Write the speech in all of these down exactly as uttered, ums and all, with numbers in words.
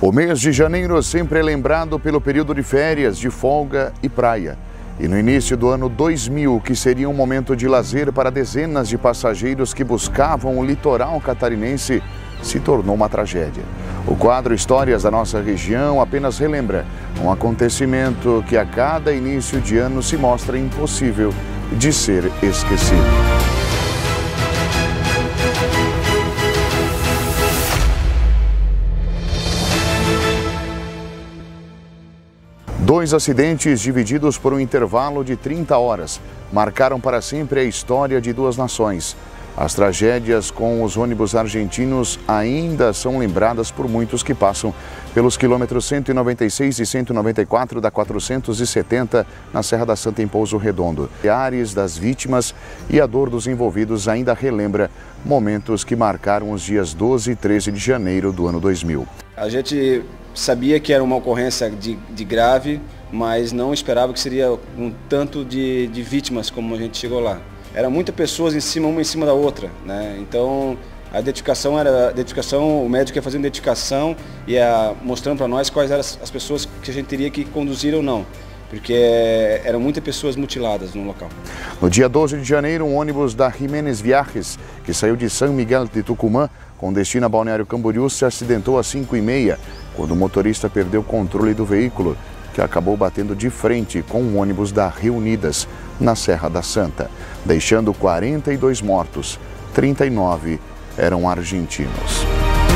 O mês de janeiro sempre é lembrado pelo período de férias, de folga e praia. E no início do ano dois mil, que seria um momento de lazer para dezenas de passageiros que buscavam o litoral catarinense, se tornou uma tragédia. O quadro Histórias da Nossa Região apenas relembra um acontecimento que a cada início de ano se mostra impossível de ser esquecido. Dois acidentes divididos por um intervalo de trinta horas marcaram para sempre a história de duas nações. As tragédias com os ônibus argentinos ainda são lembradas por muitos que passam pelos quilômetros cento e noventa e seis e cento e noventa e quatro da quatrocentos e setenta na Serra da Santa em Pouso Redondo. Milhares das vítimas e a dor dos envolvidos ainda relembra momentos que marcaram os dias doze e treze de janeiro do ano dois mil. A gente sabia que era uma ocorrência de, de grave, mas não esperava que seria um tanto de, de vítimas como a gente chegou lá. Eram muitas pessoas em cima, uma em cima da outra, né? Então a identificação era, a identificação, o médico ia fazendo identificação e ia mostrando para nós quais eram as, as pessoas que a gente teria que conduzir ou não, porque eram muitas pessoas mutiladas no local. No dia doze de janeiro, um ônibus da Jiménez Viajes, que saiu de São Miguel de Tucumã, com destino a Balneário Camboriú, se acidentou às cinco e meia, quando o motorista perdeu o controle do veículo, que acabou batendo de frente com um ônibus da Reunidas, na Serra da Santa, deixando quarenta e dois mortos, trinta e nove eram argentinos.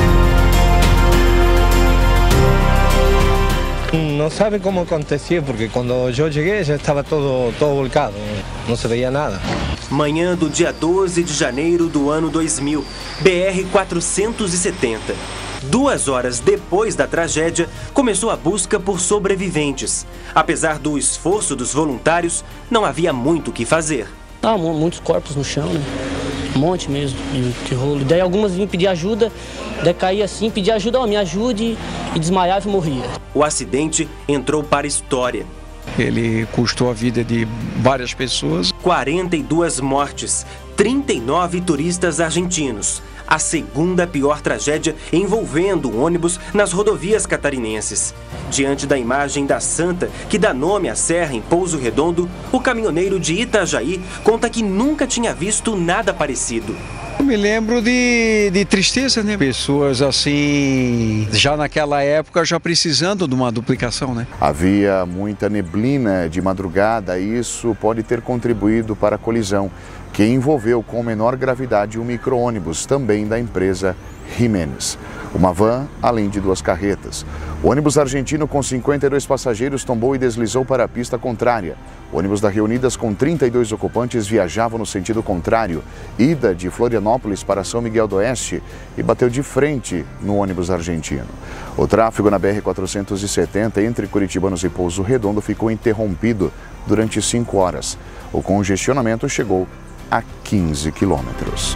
Não sabem como aconteceu, porque quando eu cheguei já estava todo, todo volcado, não se veia nada. Manhã do dia doze de janeiro do ano dois mil, B R quatrocentos e setenta. Duas horas depois da tragédia, começou a busca por sobreviventes. Apesar do esforço dos voluntários, não havia muito o que fazer. Ah, muitos corpos no chão, né? Um monte mesmo de, de rolo. Daí algumas vinham pedir ajuda, daí caía assim, pedia ajuda, ó, me ajude, e desmaiava e morria. O acidente entrou para a história. Ele custou a vida de várias pessoas. quarenta e duas mortes, trinta e nove turistas argentinos. A segunda pior tragédia envolvendo um ônibus nas rodovias catarinenses. Diante da imagem da Santa, que dá nome à serra em Pouso Redondo, o caminhoneiro de Itajaí conta que nunca tinha visto nada parecido. Eu me lembro de, de tristeza, né? Pessoas assim, já naquela época, já precisando de uma duplicação, né? Havia muita neblina de madrugada e isso pode ter contribuído para a colisão, que envolveu com menor gravidade um micro-ônibus, também da empresa Jiménez. Uma van, além de duas carretas. O ônibus argentino com cinquenta e dois passageiros tombou e deslizou para a pista contrária. O ônibus da Reunidas com trinta e dois ocupantes viajava no sentido contrário, ida de Florianópolis para São Miguel do Oeste, e bateu de frente no ônibus argentino. O tráfego na B R quatrocentos e setenta entre Curitibanos e Pouso Redondo ficou interrompido durante cinco horas. O congestionamento chegou a quinze quilômetros.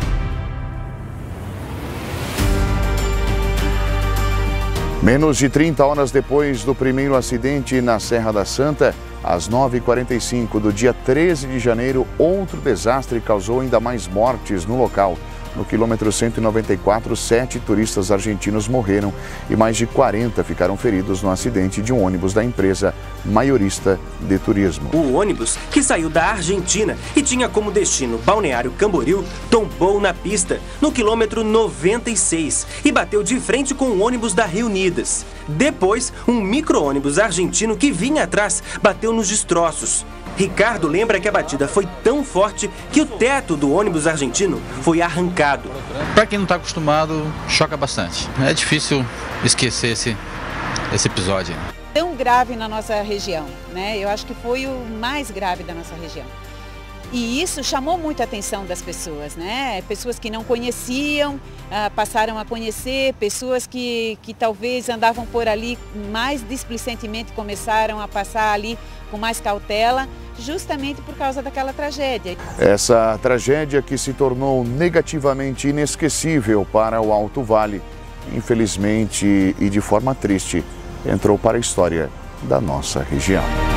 Menos de trinta horas depois do primeiro acidente na Serra da Santa, às nove e quarenta e cinco do dia treze de janeiro, outro desastre causou ainda mais mortes no local. No quilômetro cento e noventa e quatro, sete turistas argentinos morreram e mais de quarenta ficaram feridos no acidente de um ônibus da empresa Maiorista de Turismo. O ônibus, que saiu da Argentina e tinha como destino Balneário Camboriú, tombou na pista, no quilômetro noventa e seis, e bateu de frente com o ônibus da Reunidas. Depois, um micro-ônibus argentino que vinha atrás bateu nos destroços. Ricardo lembra que a batida foi tão forte que o teto do ônibus argentino foi arrancado. Para quem não está acostumado, choca bastante. É difícil esquecer esse, esse episódio. Tão grave na nossa região, né? Eu acho que foi o mais grave da nossa região. E isso chamou muito a atenção das pessoas, né? Pessoas que não conheciam, ah, passaram a conhecer, pessoas que, que talvez andavam por ali mais displicentemente começaram a passar ali com mais cautela, justamente por causa daquela tragédia. Essa tragédia que se tornou negativamente inesquecível para o Alto Vale, infelizmente e de forma triste, entrou para a história da nossa região.